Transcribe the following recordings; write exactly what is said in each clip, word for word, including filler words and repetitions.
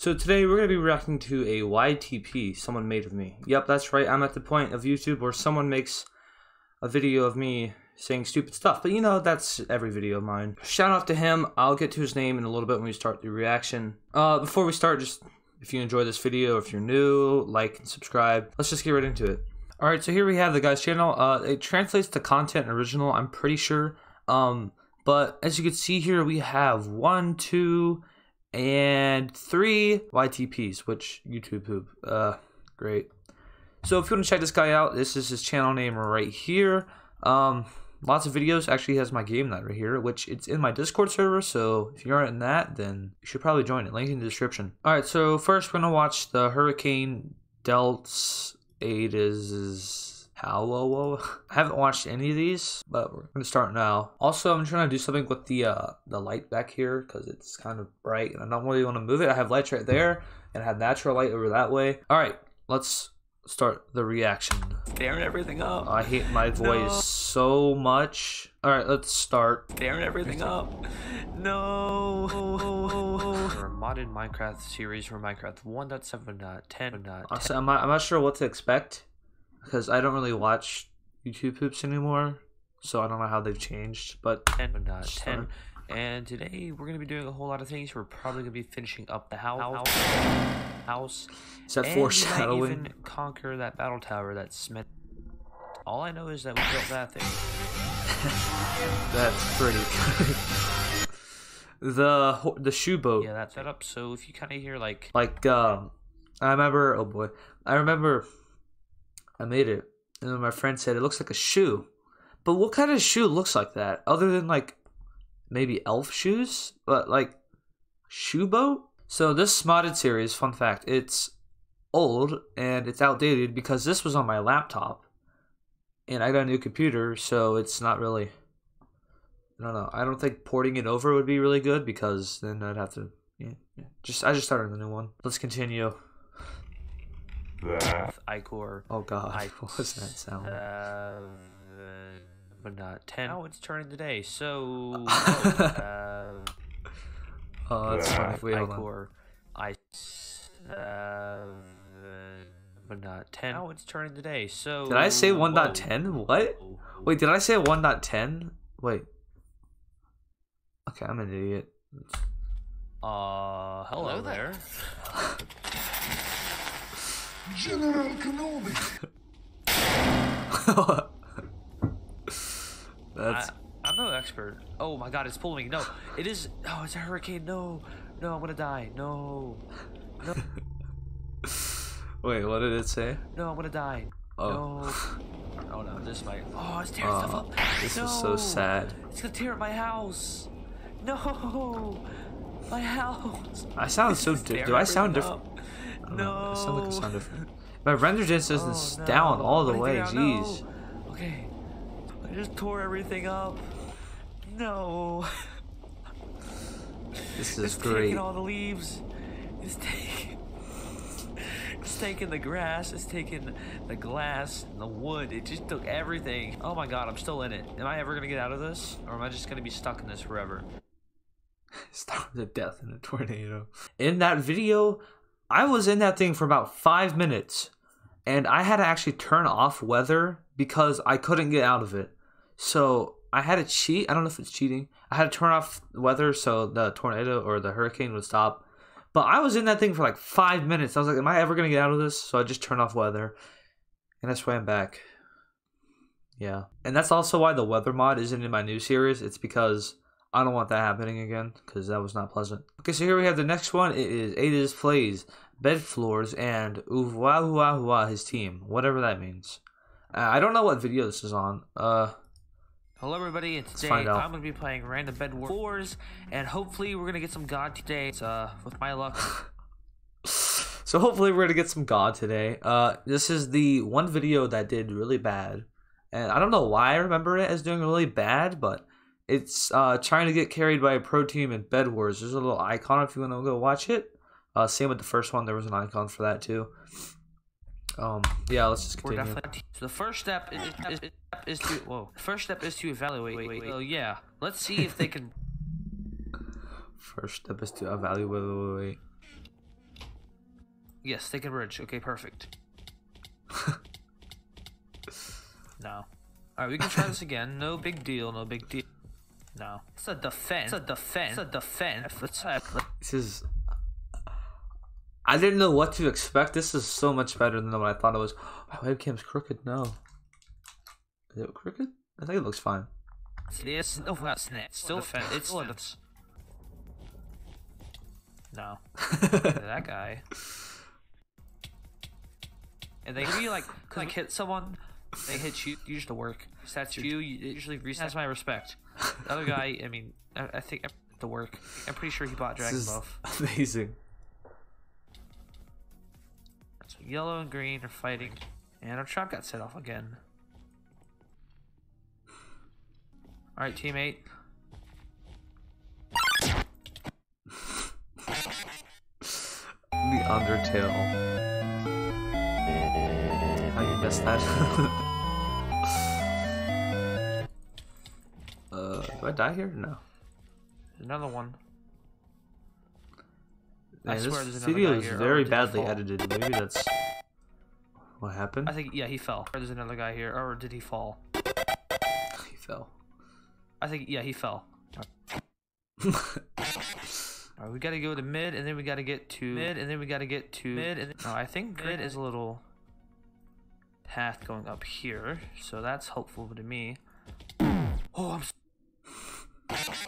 So today we're going to be reacting to a Y T P someone made of me. Yep, that's right. I'm at the point of YouTube where someone makes a video of me saying stupid stuff. But you know, that's every video of mine. Shout out to him. I'll get to his name in a little bit when we start the reaction. Uh, before we start, just if you enjoy this video, if you're new, like and subscribe. Let's just get right into it. Alright, so here we have the guy's channel. Uh, it translates to content original, I'm pretty sure. Um, but as you can see here, we have one, two, and three Y T Ps, which YouTube poop. Uh, great. So if you want to check this guy out, this is his channel name right here. Um, lots of videos. Actually, he has my game night right here, which it's in my Discord server. So if you aren't in that, then you should probably join it. Link in the description. All right. So first, we're gonna watch the Hurricane Delts eight is how I haven't watched any of these, but we're gonna start now. Also, I'm trying to do something with the uh the light back here because it's kind of bright and I don't really want to move it. I have lights right there and I have natural light over that way. All right, let's start the reaction. Staring everything up. I hate my voice no. so much. All right, let's start. Staring everything up. No. For a modded Minecraft series for Minecraft one point seven point ten. Honestly, I'm not, I'm not sure what to expect because I don't really watch YouTube poops anymore, so I don't know how they've changed. But ten point ten. And today we're gonna be doing a whole lot of things. We're probably gonna be finishing up the house. House. Is that and foreshadowing? We might even conquer that battle tower that Smith. All I know is that we built that thing. That's pretty good. the the shoe boat. Yeah, that's set up. So if you kind of hear like like um, I remember. Oh boy, I remember. I made it, and then my friend said it looks like a shoe. But what kind of shoe looks like that? Other than like maybe elf shoes, but like shoe boat. So this modded series, fun fact, it's old and it's outdated because this was on my laptop and I got a new computer, so it's not really, I don't know, I don't think porting it over would be really good because then I'd have to, yeah, yeah. Just, I just started the new one. Let's continue. Icor. Oh god, I, what was that sound? Uh, but not ten. Oh, it's turning today, so... uh, oh, that's funny. Wait, hold Icor. I... Uh, but not ten. Oh, it's turning today, so... Did I say one point ten? What? Wait, did I say one point ten? Wait. Okay, I'm an idiot. Uh, hello, hello there. General Kenobi. That's. I, I'm no expert. Oh my god, it's pulling me. No, it is. Oh, it's a hurricane. No, no, I'm gonna die. No, no. Wait, what did it say? No, I'm gonna die. Oh. No. Oh no, this might. Oh, it's tearing Oh, stuff up. this no. is so sad. It's gonna tear up my house. No, my house. I sound so. Di do I sound different? No. I sound like I sound different. My render distance oh, is no. down all the way. Down? Jeez. No. Okay. I just tore everything up. No. This is it's great. taking all the leaves. It's taking. It's taking the grass. It's taking the glass and the wood. It just took everything. Oh my god, I'm still in it. Am I ever gonna get out of this, or am I just gonna be stuck in this forever? Starve to death in a tornado. In that video, I was in that thing for about five minutes, and I had to actually turn off weather because I couldn't get out of it. So I had to cheat. I don't know if it's cheating. I had to turn off weather so the tornado or the hurricane would stop. But I was in that thing for like five minutes. I was like, am I ever going to get out of this? So I just turned off weather, and that's why I'm back. Yeah. And that's also why the weather mod isn't in my new series. It's because I don't want that happening again, because that was not pleasant. Okay, so here we have the next one. It is Ada's Plays, Bed Floors, and Uwahua, his team. Whatever that means. Uh, I don't know what video this is on. Uh, Hello everybody, and today I'm going to be playing Random Bed Wars, and hopefully we're going to get some God today, uh, with my luck. So hopefully we're going to get some God today. Uh, this is the one video that did really bad. And I don't know why I remember it as doing really bad, but it's uh, trying to get carried by a pro team in Bed Wars. There's a little icon if you want to go watch it. Uh, same with the first one. There was an icon for that too. Um, yeah, let's just continue. We're definitely, so the first step is, is, is, is to whoa. First step is to evaluate. Wait, wait, wait. Oh yeah, let's see if they can. First step is to evaluate. Yes, take a bridge. Okay, perfect. No. Alright, we can try this again. No big deal, no big deal. No. It's a defense. It's a defense. It's a defense. Let's This is... I didn't know what to expect. This is so much better than what I thought it was. My webcam's crooked. No. Is it crooked? I think it looks fine. Yes, no, that's net. Still defense. It's still a defense. No. That guy. And they really like, like hit someone, they hit you, you just to work. If that's you, you usually resets my respect. The other guy, I mean, I, I think to work. I'm pretty sure he bought Dragon This is Buff. amazing. So yellow and green are fighting, and our trap got set off again. All right, teammate. The Undertale. How you missed that? uh, do I die here? No. Another one. Man, I swear this there's another video guy is here. Or very did he badly fall? edited. Maybe that's what happened. I think, yeah, he fell. Or there's another guy here. Or did he fall? He fell. I think, yeah, he fell. Alright, we gotta go to mid, and then we gotta get to mid, and then we gotta get to mid, and then, no, I think mid is a little path going up here, so that's hopeful to me. Oh, I'm s-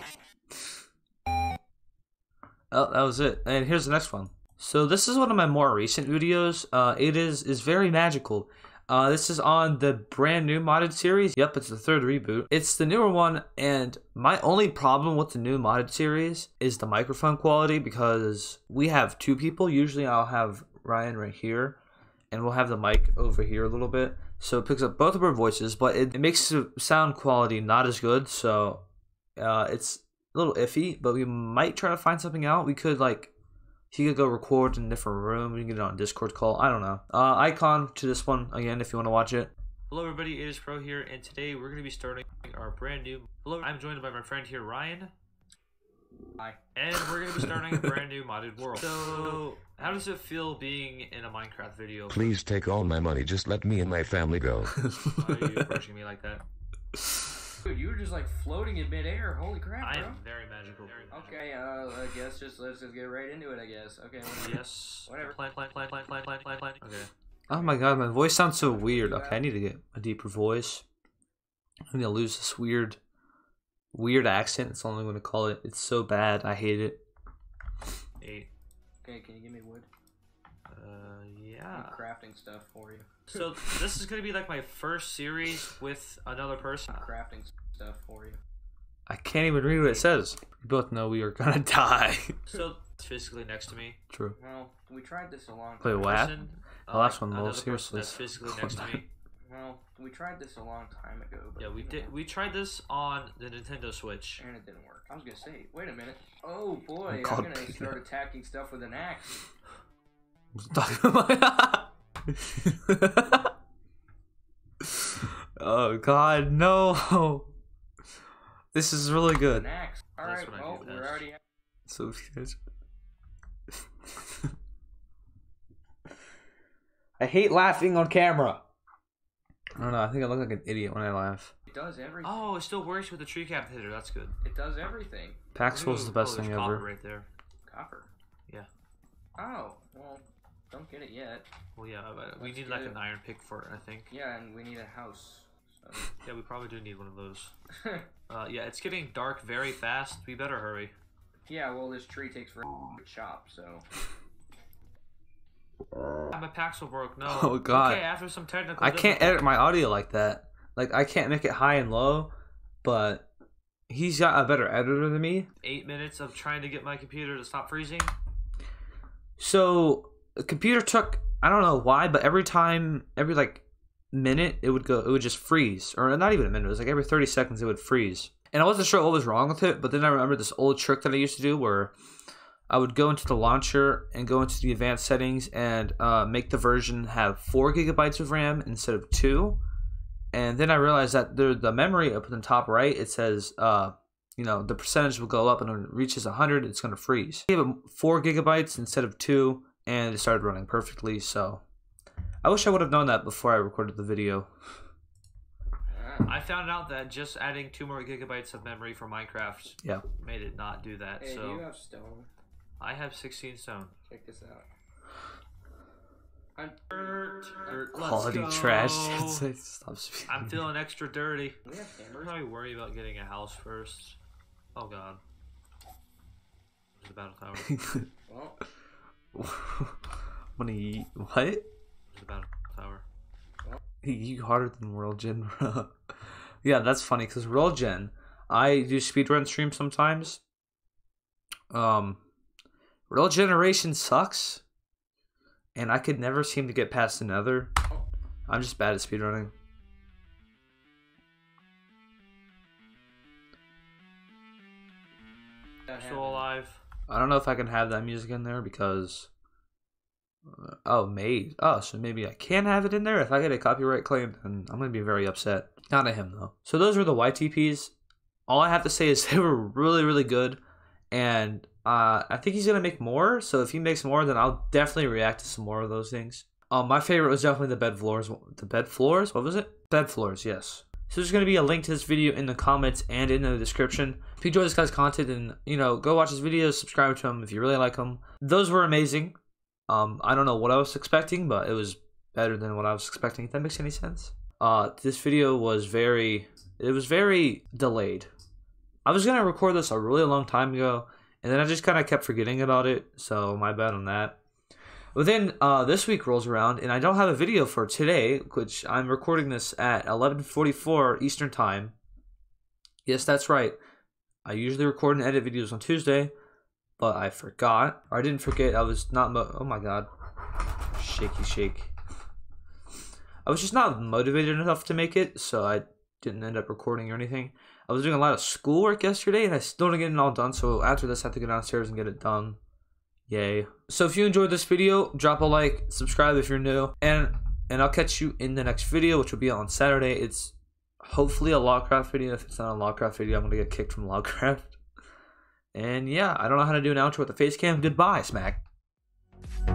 Oh, that was it. And here's the next one. So this is one of my more recent videos. Uh, it is is very magical. Uh, this is on the brand new modded series. Yep, it's the third reboot. It's the newer one, and my only problem with the new modded series is the microphone quality, because we have two people. Usually I'll have Ryan right here, and we'll have the mic over here a little bit. So it picks up both of our voices, but it, it makes the sound quality not as good. So uh, it's a little iffy, but we might try to find something out. We could, like, he could go record in a different room. We can get it on a Discord call. I don't know. Uh, icon to this one again if you want to watch it. Hello everybody, it is Pro here, and today we're going to be starting our brand new... Hello, I'm joined by my friend here, Ryan. Hi. And we're going to be starting a brand new modded world. So, how does it feel being in a Minecraft video? Please take all my money, just let me and my family go. Why are you approaching me like that? Dude, you were just like floating in midair. Holy crap, I bro. am very magical. Okay, uh, I guess just let's just get right into it. I guess. Okay. Whatever. Yes. Whatever. Plan, plan, plan, plan, plan, plan, plan, plan. Okay. Oh my god, my voice sounds so weird. Okay, I need to get a deeper voice. I'm gonna lose this weird, weird accent. That's all I'm gonna call it. It's so bad. I hate it. Eight. Okay, can you give me wood? Uh, I'm yeah. crafting stuff for you. So this is gonna be like my first series with another person. I'm crafting stuff for you. I can't even read what it says. We both know we are gonna die. So it's physically next to me. True. Well, we tried this a long Wait, time. what? Person, The last one, another Lil, person seriously. that's physically next to me. Well, we tried this a long time ago. But, Yeah, we you did. know, We tried this on the Nintendo Switch. And it didn't work. I was gonna say, wait a minute. Oh boy, I'm I'm, called gonna Peanut. start attacking stuff with an axe. Oh god, no. This is really good. An axe. All That's right. what I Well, do we're best. already. So I hate laughing on camera. I don't know, I think I look like an idiot when I laugh. It does everything. Oh, it still works with the tree cap hitter. That's good. It does everything. Paxful's the best oh, there's thing copper ever. right there. Copper. Yeah. Oh, well, don't get it yet. Well, yeah, but we Let's need like get an it. iron pick for it, I think. Yeah, and we need a house. So. Yeah, we probably do need one of those. Uh, yeah, it's getting dark very fast. We better hurry. Yeah, well, this tree takes forever to chop, so. My Paxel broke. No. Oh, God. Okay, after some technical. I can't edit my audio like that. Like, I can't make it high and low, but he's got a better editor than me. Eight minutes of trying to get my computer to stop freezing. So the computer took, I don't know why, but every time, every like minute, it would go, it would just freeze, or not even a minute. It was like every thirty seconds it would freeze, and I wasn't sure what was wrong with it. But then I remember this old trick that I used to do where I would go into the launcher and go into the advanced settings and uh, make the version have four gigabytes of RAM instead of two. And then I realized that the the memory up in the top right, it says, uh, you know, the percentage will go up, and when it reaches one hundred, it's going to freeze. I gave it four gigabytes instead of two, and it started running perfectly. So I wish I would have known that before I recorded the video. I found out that just adding two more gigabytes of memory for Minecraft Yeah. made it not do that. Hey, so do you have stone? I have sixteen stone. Check this out. I'm Dirt, dirt, let's Quality go. trash. Stop speaking. I'm feeling extra dirty. we have I'm hammers. probably worry about getting a house first. Oh god. There's a battle tower. Well, When he what? There's a battle tower. He, you harder than World Gen, bro. Yeah, that's funny because World Gen, I do speedrun streams sometimes. Um, World Generation sucks, and I could never seem to get past another. I'm just bad at speedrunning. that Still happened. alive. I don't know if I can have that music in there because. Uh, oh, made. Oh, so maybe I can have it in there. If I get a copyright claim, then I'm gonna be very upset. Not at him though. So those were the Y T Ps. All I have to say is they were really, really good, and uh, I think he's gonna make more. So if he makes more, then I'll definitely react to some more of those things. Um, my favorite was definitely the bed floors. The bed floors. What was it? Bed floors. Yes. So there's gonna be a link to this video in the comments and in the description. If you enjoy this guy's content, then you know go watch his videos, subscribe to him if you really like him. Those were amazing. Um, I don't know what I was expecting, but it was better than what I was expecting. If that makes any sense. Uh, this video was very, it was very delayed. I was gonna record this a really long time ago, and then I just kind of kept forgetting about it. So my bad on that. But then uh, this week rolls around, and I don't have a video for today, which I'm recording this at eleven forty-four Eastern Time. Yes, that's right. I usually record and edit videos on Tuesday, but I forgot. Or I didn't forget. I was not. Mo- oh my god, shaky shake. I was just not motivated enough to make it, so I didn't end up recording or anything. I was doing a lot of schoolwork yesterday, and I still didn't get it all done. So after this, I have to go downstairs and get it done. Yay. So if you enjoyed this video, drop a like, subscribe if you're new, and and I'll catch you in the next video, which will be on Saturday. It's hopefully a Logcraft video. If it's not a Logcraft video, I'm gonna get kicked from Logcraft. And yeah, I don't know how to do an outro with the face cam. Goodbye, Smack.